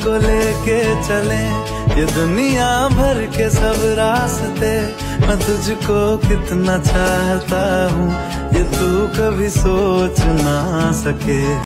को लेके चले ये दुनिया भर के सब रास्ते। मैं तुझको कितना चाहता हूँ ये तू कभी सोच ना सके।